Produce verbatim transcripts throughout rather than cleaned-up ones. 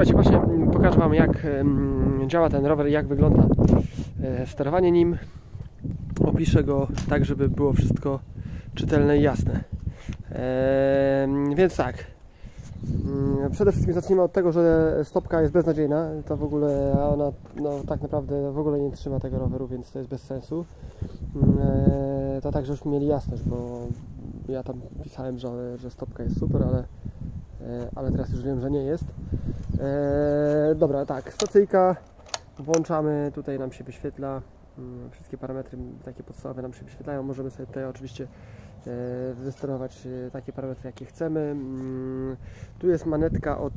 Słuchajcie, właśnie pokażę Wam, jak działa ten rower, jak wygląda sterowanie nim. Opiszę go tak, żeby było wszystko czytelne i jasne. Eee, więc tak, przede wszystkim zacznijmy od tego, że stopka jest beznadziejna. To w ogóle ona no, tak naprawdę w ogóle nie trzyma tego roweru, więc to jest bez sensu. Eee, to tak, żebyśmy mieli jasność, bo ja tam pisałem, że, że stopka jest super, ale, ale teraz już wiem, że nie jest. Eee, dobra, tak, stacyjka włączamy, tutaj nam się wyświetla, wszystkie parametry takie podstawowe nam się wyświetlają. Możemy sobie tutaj oczywiście wysterować takie parametry, jakie chcemy. Tu jest manetka od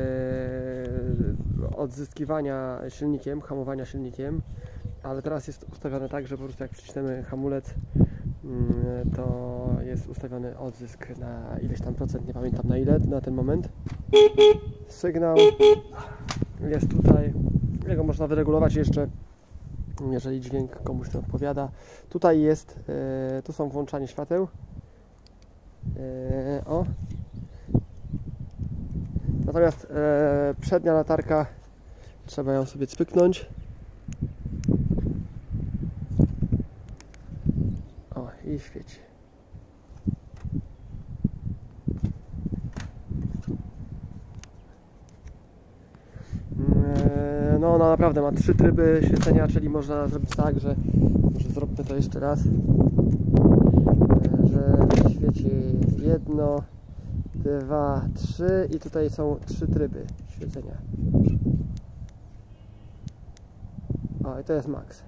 odzyskiwania silnikiem, hamowania silnikiem, ale teraz jest ustawione tak, że po prostu jak przycisnemy hamulec, to jest ustawiony odzysk na ileś tam procent, nie pamiętam na ile na ten moment. Sygnał jest tutaj, jego można wyregulować jeszcze, jeżeli dźwięk komuś nie odpowiada. Tutaj jest, e, tu są włączanie świateł. E, o. Natomiast e, przednia latarka, trzeba ją sobie cpyknąć. O, i świeci. No ona naprawdę ma trzy tryby świecenia, czyli można zrobić tak, że może zróbmy to jeszcze raz, że świeci jedno, dwa, trzy i tutaj są trzy tryby świecenia. O, i to jest max.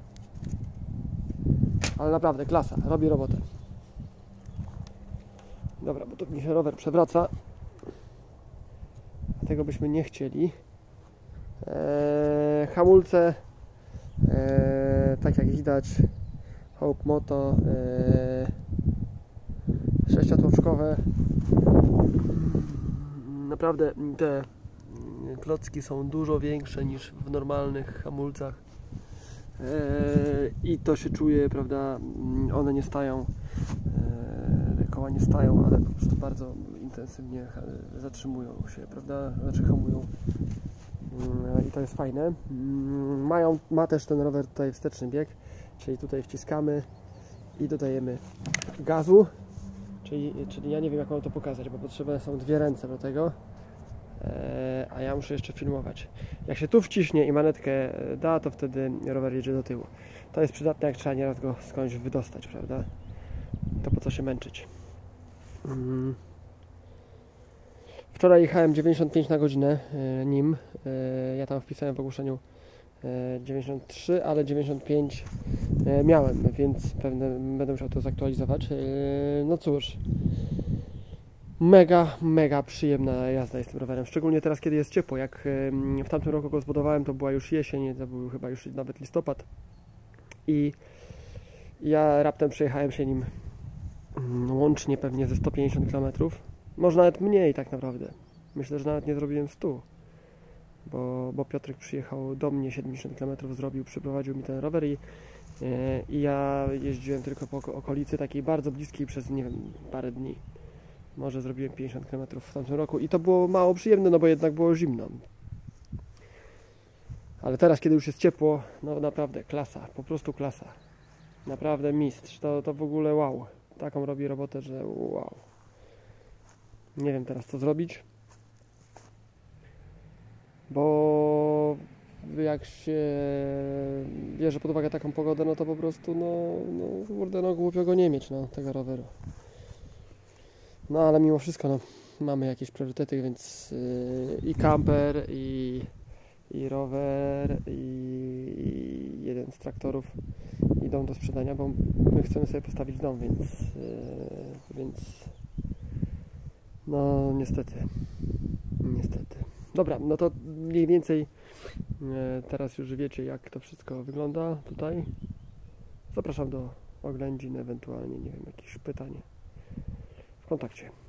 Ale naprawdę klasa, robi robotę. Dobra, bo to mi się rower przewraca. Tego byśmy nie chcieli. Eee, hamulce, eee, tak jak widać, Hope Moto, eee, sześciotłoczkowe. Naprawdę te klocki są dużo większe niż w normalnych hamulcach eee, i to się czuje, prawda, one nie stają, eee, te koła nie stają, ale po prostu bardzo intensywnie zatrzymują się, prawda, znaczy hamują. I to jest fajne. Mają, ma też ten rower tutaj wsteczny bieg, czyli tutaj wciskamy i dodajemy gazu, czyli, czyli ja nie wiem, jak mam to pokazać, bo potrzebne są dwie ręce do tego, a ja muszę jeszcze filmować. Jak się tu wciśnie i manetkę da, to wtedy rower jedzie do tyłu. To jest przydatne, jak trzeba nieraz go skądś wydostać, prawda? To po co się męczyć. Wczoraj jechałem dziewięćdziesiąt pięć na godzinę e, nim. E, ja tam wpisałem w ogłoszeniu e, dziewięćdziesiąt trzy, ale dziewięćdziesiąt pięć e, miałem, więc pewnie będę musiał to zaktualizować. E, no cóż, mega, mega przyjemna jazda jest tym rowerem. Szczególnie teraz, kiedy jest ciepło. Jak e, w tamtym roku go zbudowałem, to była już jesień, to był chyba już nawet listopad. I ja raptem przejechałem się nim łącznie pewnie ze sto pięćdziesiąt kilometrów. Może nawet mniej tak naprawdę. Myślę, że nawet nie zrobiłem stu. Bo, bo Piotrek przyjechał do mnie, siedemdziesiąt kilometrów zrobił, przyprowadził mi ten rower i, yy, i ja jeździłem tylko po okolicy takiej bardzo bliskiej przez, nie wiem, parę dni. Może zrobiłem pięćdziesiąt kilometrów w tamtym roku i to było mało przyjemne, no bo jednak było zimno. Ale teraz, kiedy już jest ciepło, no naprawdę klasa, po prostu klasa. Naprawdę mistrz, to, to w ogóle wow. Taką robi robotę, że wow. Nie wiem teraz, co zrobić, bo jak się bierze pod uwagę taką pogodę, no to po prostu no, no kurde, no głupio go nie mieć, no, tego roweru. No ale mimo wszystko, no, mamy jakieś priorytety, więc yy, i kamper, i, i rower, i, i jeden z traktorów idą do sprzedania, bo my chcemy sobie postawić dom, więc, yy, więc no niestety, niestety. Dobra, no to mniej więcej e, teraz już wiecie, jak to wszystko wygląda tutaj. Zapraszam do oględzin, ewentualnie, nie wiem, jakieś pytanie w kontakcie.